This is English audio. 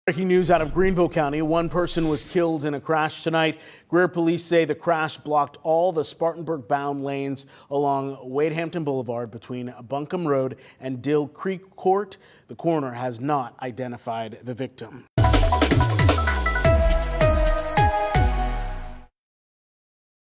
Breaking news out of Greenville County. One person was killed in a crash tonight. Greer police say the crash blocked all the Spartanburg-bound lanes along Wadehampton Boulevard between Buncombe Road and Dill Creek Court. The coroner has not identified the victim.